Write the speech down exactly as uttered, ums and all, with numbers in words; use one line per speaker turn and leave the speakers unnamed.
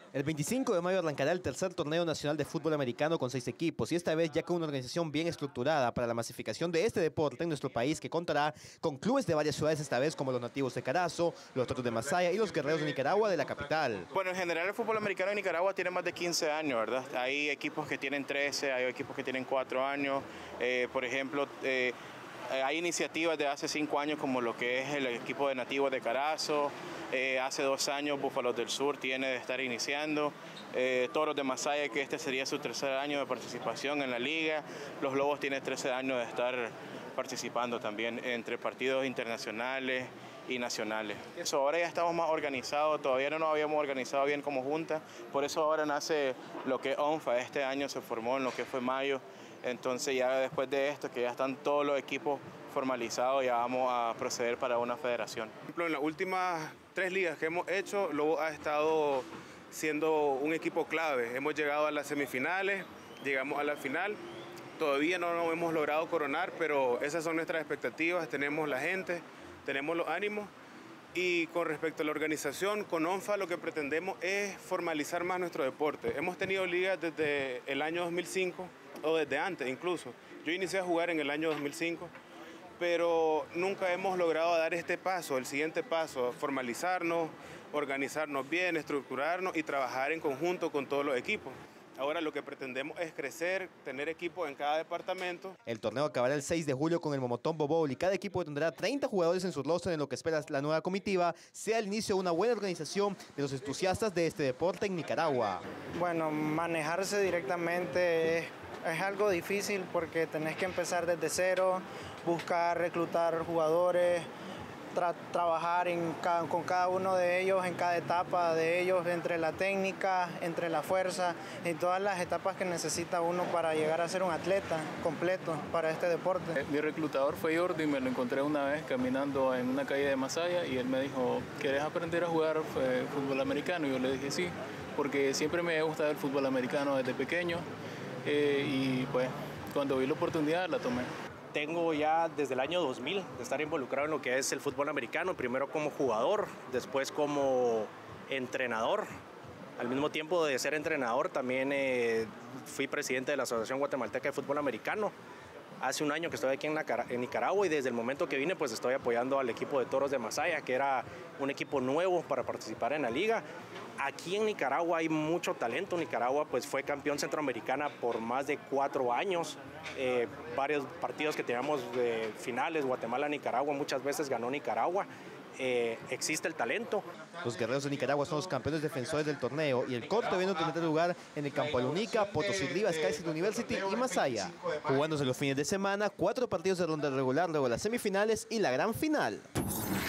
El veinticinco de mayo arrancará el tercer torneo nacional de fútbol americano con seis equipos y esta vez ya con una organización bien estructurada para la masificación de este deporte en nuestro país, que contará con clubes de varias ciudades esta vez, como los nativos de Carazo, los Toros de Masaya y los Guerreros de Nicaragua de la capital.
Bueno, en general el fútbol americano de Nicaragua tiene más de quince años, ¿verdad? Hay equipos que tienen trece, hay equipos que tienen cuatro años, eh, por ejemplo, eh, hay iniciativas de hace cinco años como lo que es el equipo de nativos de Carazo. Eh, hace dos años Búfalos del Sur tiene de estar iniciando, eh, Toros de Masaya, que este sería su tercer año de participación en la liga. Los Lobos tienen trece años de estar participando también entre partidos internacionales y nacionales. Eso, ahora ya estamos más organizados, todavía no nos habíamos organizado bien como junta, por eso ahora nace lo que es ONFA. Este año se formó en lo que fue mayo, entonces ya después de esto, que ya están todos los equipos formalizados, ya vamos a proceder para una federación.
Por ejemplo, en las últimas tres ligas que hemos hecho, Lobo ha estado siendo un equipo clave. Hemos llegado a las semifinales, llegamos a la final. Todavía no nos hemos logrado coronar, pero esas son nuestras expectativas. Tenemos la gente, tenemos los ánimos. Y con respecto a la organización, con ONFA lo que pretendemos es formalizar más nuestro deporte. Hemos tenido ligas desde el año dos mil cinco, o desde antes incluso. Yo inicié a jugar en el año dos mil cinco. Pero nunca hemos logrado dar este paso, el siguiente paso, formalizarnos, organizarnos bien, estructurarnos y trabajar en conjunto con todos los equipos. Ahora lo que pretendemos es crecer, tener equipos en cada departamento.
El torneo acabará el seis de julio con el Momotombo Bowl y cada equipo tendrá treinta jugadores en su roster, en lo que espera la nueva comitiva sea el inicio de una buena organización de los entusiastas de este deporte en Nicaragua.
Bueno, manejarse directamente es, es algo difícil porque tenés que empezar desde cero, buscar, reclutar jugadores, tra trabajar en cada, con cada uno de ellos, en cada etapa de ellos, entre la técnica, entre la fuerza, en todas las etapas que necesita uno para llegar a ser un atleta completo para este deporte.
Mi reclutador fue Jordi, me lo encontré una vez caminando en una calle de Masaya y él me dijo, ¿quieres aprender a jugar eh, fútbol americano? Y yo le dije sí, porque siempre me gusta el fútbol americano desde pequeño eh, y pues cuando vi la oportunidad la tomé.
Tengo ya desde el año dos mil de estar involucrado en lo que es el fútbol americano, primero como jugador, después como entrenador. Al mismo tiempo de ser entrenador también eh, fui presidente de la Asociación Guatemalteca de Fútbol Americano. Hace un año que estoy aquí en, en Nicaragua y desde el momento que vine pues estoy apoyando al equipo de Toros de Masaya, que era un equipo nuevo para participar en la liga. Aquí en Nicaragua hay mucho talento. Nicaragua pues fue campeón centroamericana por más de cuatro años. Eh, varios partidos que teníamos de finales, Guatemala-Nicaragua, muchas veces ganó Nicaragua. Eh, existe el talento.
Los Guerreros de Nicaragua son los campeones defensores del torneo y el corto viene a tener lugar en el Campo Alunica, Potosí Rivas, Sky University y Masaya, jugándose los fines de semana cuatro partidos de ronda regular, luego las semifinales y la gran final.